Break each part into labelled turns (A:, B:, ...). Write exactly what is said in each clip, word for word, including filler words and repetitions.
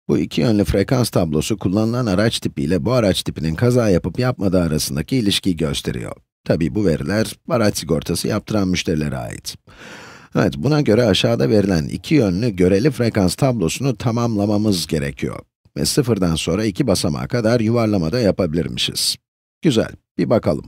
A: Bu iki yönlü frekans tablosu kullanılan araç tipi ile bu araç tipinin kaza yapıp yapmadığı arasındaki ilişkiyi gösteriyor. Tabii bu veriler, araç sigortası yaptıran müşterilere ait. Evet, buna göre aşağıda verilen iki yönlü göreli frekans tablosunu tamamlamamız gerekiyor. Ve sıfırdan sonra iki basamağa kadar yuvarlama da yapabilirmişiz. Güzel, bir bakalım.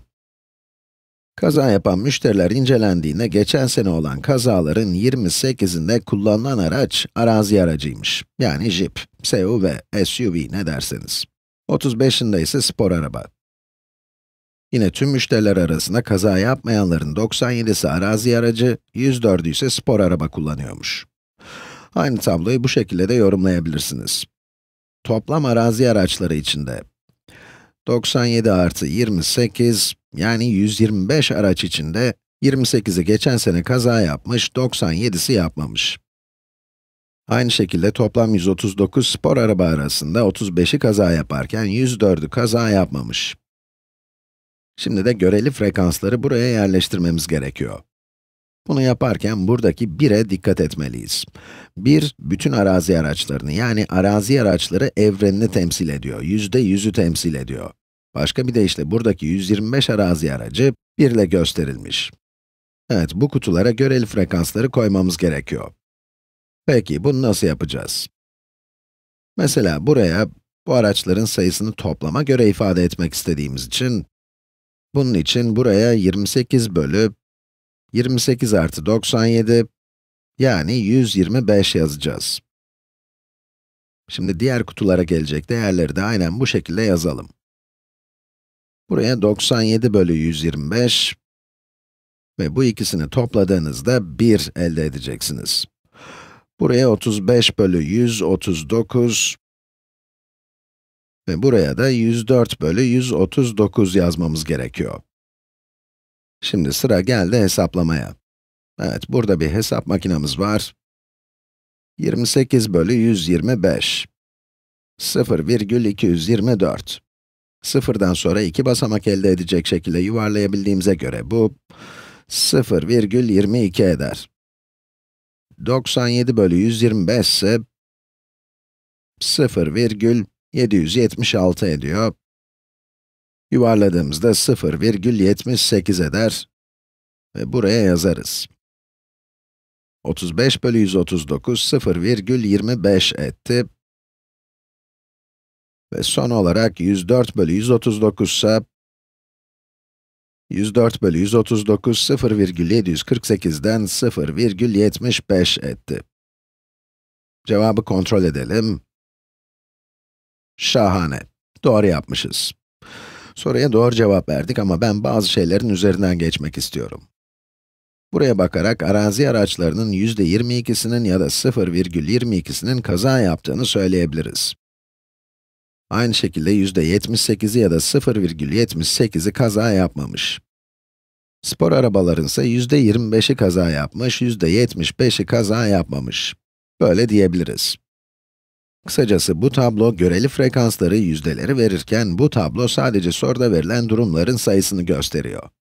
A: Kaza yapan müşteriler incelendiğinde geçen sene olan kazaların yirmi sekizinde kullanılan araç, arazi aracıymış. Yani Jeep, S U V, S U V ne derseniz. otuz beşinde ise spor araba. Yine tüm müşteriler arasında kaza yapmayanların doksan yedisi arazi aracı, yüz dördü ise spor araba kullanıyormuş. Aynı tabloyu bu şekilde de yorumlayabilirsiniz. Toplam arazi araçları içinde doksan yedi artı yirmi sekiz, yani yüz yirmi beş araç içinde yirmi sekizi geçen sene kaza yapmış, doksan yedisi yapmamış. Aynı şekilde toplam yüz otuz dokuz spor araba arasında otuz beşi kaza yaparken yüz dördü kaza yapmamış. Şimdi de göreli frekansları buraya yerleştirmemiz gerekiyor. Bunu yaparken buradaki bire dikkat etmeliyiz. bir, bütün arazi araçlarını, yani arazi araçları evrenini temsil ediyor, yüzde yüzü temsil ediyor. Başka bir deyişle buradaki yüz yirmi beş arazi aracı bir ile gösterilmiş. Evet, bu kutulara göreli frekansları koymamız gerekiyor. Peki, bunu nasıl yapacağız? Mesela buraya, bu araçların sayısını toplama göre ifade etmek istediğimiz için, bunun için buraya yirmi sekiz bölü yirmi sekiz artı doksan yedi, yani yüz yirmi beş yazacağız. Şimdi diğer kutulara gelecek değerleri de aynen bu şekilde yazalım. Buraya doksan yedi bölü yüz yirmi beş ve bu ikisini topladığınızda bir elde edeceksiniz. Buraya otuz beş bölü yüz otuz dokuz ve buraya da yüz dört bölü yüz otuz dokuz yazmamız gerekiyor. Şimdi sıra geldi hesaplamaya. Evet, burada bir hesap makinamız var. yirmi sekiz bölü yüz yirmi beş, sıfır virgül iki yüz yirmi dört. sıfırdan sonra iki basamak elde edecek şekilde yuvarlayabildiğimize göre bu sıfır virgül yirmi iki eder. doksan yedi bölü yüz yirmi beş ise sıfır virgül yedi yüz yetmiş altı ediyor. Yuvarladığımızda sıfır virgül yetmiş sekiz eder ve buraya yazarız. otuz beş bölü yüz otuz dokuz, sıfır virgül yirmi beş etti. Ve son olarak yüz dört bölü yüz otuz dokuz ise, yüz dört bölü yüz otuz dokuz, sıfır virgül yedi yüz kırk sekizden sıfır virgül yetmiş beş etti. Cevabı kontrol edelim. Şahane. Doğru yapmışız. Soruya doğru cevap verdik ama ben bazı şeylerin üzerinden geçmek istiyorum. Buraya bakarak arazi araçlarının yüzde yirmi ikisinin ya da sıfır virgül yirmi ikisinin kaza yaptığını söyleyebiliriz. Aynı şekilde yüzde yetmiş sekizi ya da sıfır virgül yetmiş sekizi kaza yapmamış. Spor arabaların ise yüzde yirmi beşi kaza yapmış, yüzde yetmiş beşi kaza yapmamış. Böyle diyebiliriz. Kısacası bu tablo göreli frekansları, yüzdeleri verirken bu tablo sadece soruda verilen durumların sayısını gösteriyor.